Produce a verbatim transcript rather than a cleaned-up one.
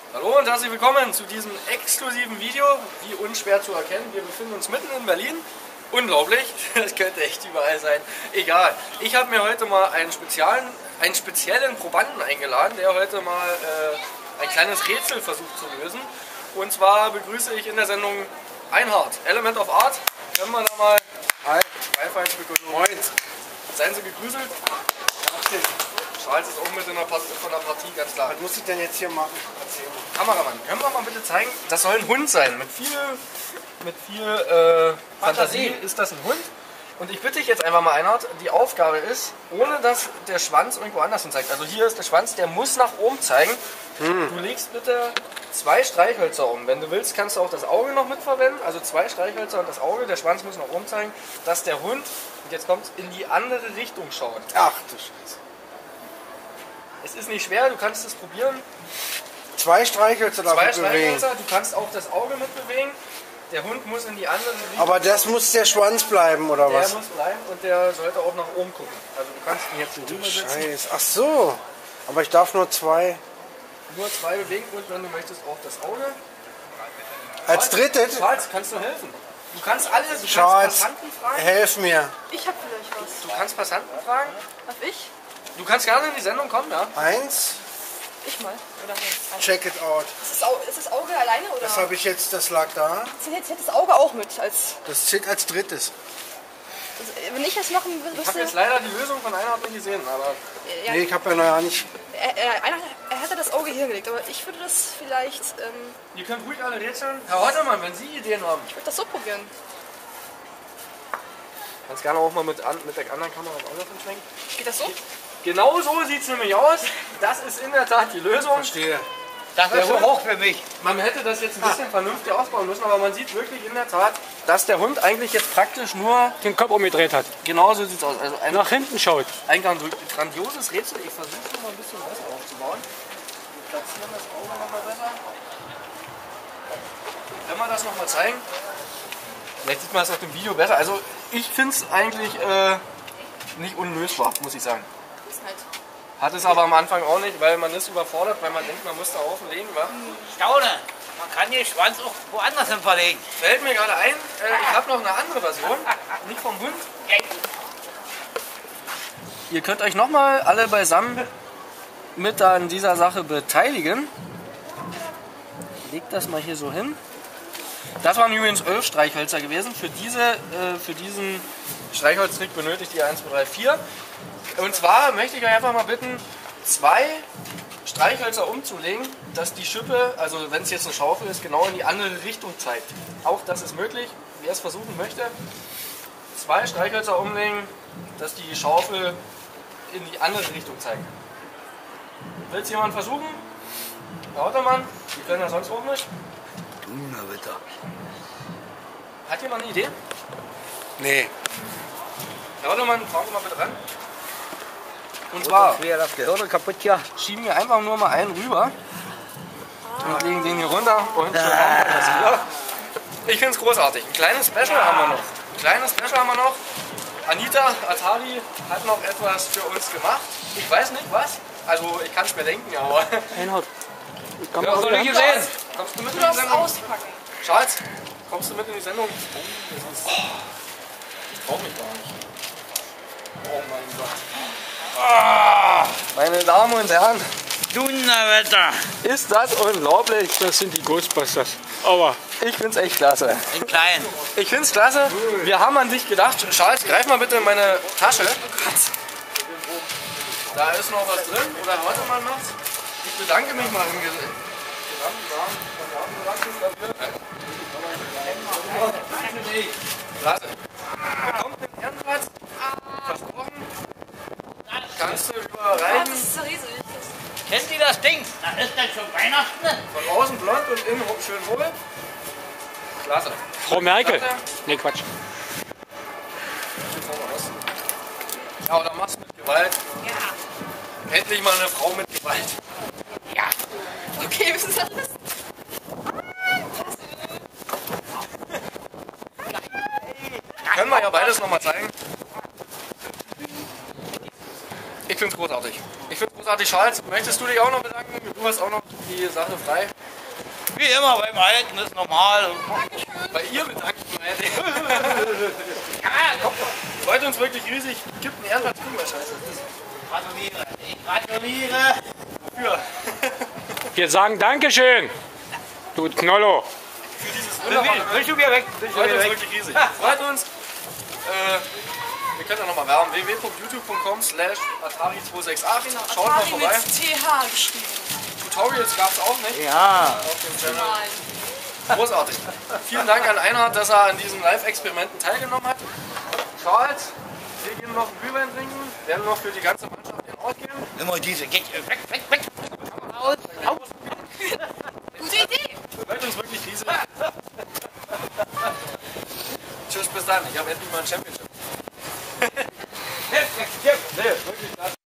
Hallo und herzlich willkommen zu diesem exklusiven Video, wie unschwer zu erkennen. Wir befinden uns mitten in Berlin. Unglaublich, das könnte echt überall sein. Egal, ich habe mir heute mal einen speziellen, einen speziellen Probanden eingeladen, der heute mal äh, ein kleines Rätsel versucht zu lösen. Und zwar begrüße ich in der Sendung Einhard, Element of Art. Können wir da mal... Hi. Moin. Seien Sie gegrüßelt. Charles ist auch mit in der Partie, von der Partie, ganz klar. Was muss ich denn jetzt hier machen? Erzähl mal. Kameramann, können wir mal bitte zeigen? Das soll ein Hund sein. Mit viel, mit viel äh, Fantasie ist das ein Hund. Und ich bitte dich jetzt einfach mal, Einhard, die Aufgabe ist, ohne dass der Schwanz irgendwo anders hin zeigt. Also hier ist der Schwanz, der muss nach oben zeigen. Hm. Du legst bitte zwei Streichhölzer um. Wenn du willst, kannst du auch das Auge noch mitverwenden. Also zwei Streichhölzer und das Auge. Der Schwanz muss nach oben zeigen, dass der Hund, und jetzt kommt, in die andere Richtung schaut. Ach du Scheiße. Es ist nicht schwer, du kannst es probieren. Zwei Streichhölzer darf Zwei ich bewegen. Streichhölzer, du kannst auch das Auge mitbewegen. Der Hund muss in die andere Richtung. Aber das muss der Schwanz bleiben, oder der was? Der muss bleiben und der sollte auch nach oben gucken. Also du kannst ihn jetzt so rüber setzen. Scheiße. Ach so. Aber ich darf nur zwei. Nur zwei bewegen und wenn du möchtest auch das Auge. Als drittes? Charles, kannst du helfen? Du kannst alle, du Charles, kannst Passanten fragen. helf mir. Ich hab vielleicht was. Du kannst Passanten fragen. Darf ich? Du kannst gerne in die Sendung kommen, ja? Eins. Ich mal. Oder nee. Check it out. Ist das, Au ist das Auge alleine oder? Das habe ich jetzt, das lag da. Zählt jetzt das Auge auch mit als. Das zählt als drittes. Also, wenn ich das machen Ich habe wüsste. jetzt leider die Lösung von Einhard nicht gesehen, aber... Ja, Nee, ich habe ja noch ja nicht. er, er, einer, er hätte das Auge hier gelegt, aber ich würde das vielleicht. Ähm, Ihr könnt ruhig alle rätseln. Herr Hottermann, wenn Sie Ideen haben. ich würde das so probieren. Kannst gerne auch mal mit, an, mit der anderen Kamera auf andersrum schwenken. Geht das so? Genau so sieht es nämlich aus. Das ist in der Tat die Lösung. Verstehe. Das ist so hoch für mich. Man hätte das jetzt ein bisschen vernünftig aufbauen müssen, aber man sieht wirklich in der Tat, dass der Hund eigentlich jetzt praktisch nur... Den Kopf umgedreht hat. Genau so sieht es aus. Also ein, Nach hinten schaut. ein grandioses Rätsel. Ich versuche es mal ein bisschen besser aufzubauen. Wir platzieren das Auge noch mal besser. Wenn wir das noch mal zeigen. Vielleicht sieht man es auf dem Video besser. Also ich finde es eigentlich äh, nicht unlösbar, muss ich sagen. Das ist nett. Hat es aber am Anfang auch nicht, weil man ist überfordert, weil man denkt, man muss da auflegen. Wa? Staune. Man kann den Schwanz auch woanders hin verlegen. Fällt mir gerade ein, äh, ich habe noch eine andere Version, nicht vom Hund. Ihr könnt euch nochmal alle beisammen mit an dieser Sache beteiligen. Legt das mal hier so hin. Das waren übrigens elf Streichhölzer gewesen. Für, diese, äh, für diesen Streichholztrick benötigt ihr eins, zwei, drei, vier. Und zwar möchte ich euch einfach mal bitten, zwei Streichhölzer umzulegen, dass die Schippe, also wenn es jetzt eine Schaufel ist, genau in die andere Richtung zeigt. Auch das ist möglich, wer es versuchen möchte. Zwei Streichhölzer umlegen, dass die Schaufel in die andere Richtung zeigt. Will es jemand versuchen? Herr Ottermann, Sie können ja sonst auch nicht. Donnerwetter. Hat jemand eine Idee? Nee. Herr Ottermann, fahren Sie mal bitte ran. Und zwar Schwer das Gehirn kaputt hier. schieben wir einfach nur mal einen rüber und legen den hier runter und schon haben wir das wieder. Ich finde es großartig. Ein kleines Special haben wir noch. Ein kleines Special haben wir noch. Anita Atari hat noch etwas für uns gemacht. Ich weiß nicht was. Also ich kann es mir denken, aber... Einhard. Ich kann Ja, mal soll ich wieder. hier sehen? Kommst du mit in Du die darfst Sendung? auspacken. Charles, kommst du mit in die Sendung? Oh, das ist... Ich trau mich gar nicht. Oh mein Gott. Ah, meine Damen und Herren, Donnerwetter. ist das unglaublich. Das sind die Ghostbusters. Aber Ich find's echt klasse. in klein. Ich find's klasse. Wir haben an dich gedacht. Charles, greif mal bitte in meine Tasche. Da ist noch was drin. Oder heute mal noch. Ich bedanke mich mal im Ges- gesamten Namen von der Ambulanz dafür. Klasse. Bekommt den Ehrenplatz. Versprochen. Kannst du Ah, überreichen. das ist so riesig. Kennt ihr das Ding? Na, ist das schon Weihnachten? Von außen blond und innen schön hohl. Klasse. Frau Merkel. Klasse. Ne, Quatsch. Ja, oder machst du mit Gewalt? Ja. Endlich mal eine Frau mit Gewalt. Ja. Okay, was ist das? Können wir ja beides nochmal zeigen. Ich finde es großartig. Ich finde es großartig, Charles. Möchtest du dich auch noch bedanken? Du hast auch noch die Sache frei. Wie immer beim Alten, ist normal. Bei ihr bedankt mich. Freut uns wirklich riesig. Gibt einen Ehrenplatz. Guck mal, scheiße. Gratuliere. Ich gratuliere. Wofür? Wir sagen Dankeschön, du Knollo. Für dieses wunderbare Willst du wieder weg? Willst du Freut wieder uns weg? wirklich riesig. Freut uns. Äh, wir können ja nochmal werben. w w w punkt youtube punkt com slash atari sechsundzwanzig Schaut mal Atari vorbei. mit T H geschrieben. Tutorials gab es auch nicht. Ja. Auf dem Channel. Nein. Großartig. Vielen Dank an Einhard, dass er an diesen Live-Experimenten teilgenommen hat. Charles, wir gehen noch einen Glühwein trinken, werden noch für die ganze Mannschaft den Ort gehen. Immer diese. Geht weg, weg, weg. Aus. Aus. Gute Idee. Freut uns wirklich riesig. Tschüss, bis dann. Ich habe endlich mal einen Champion.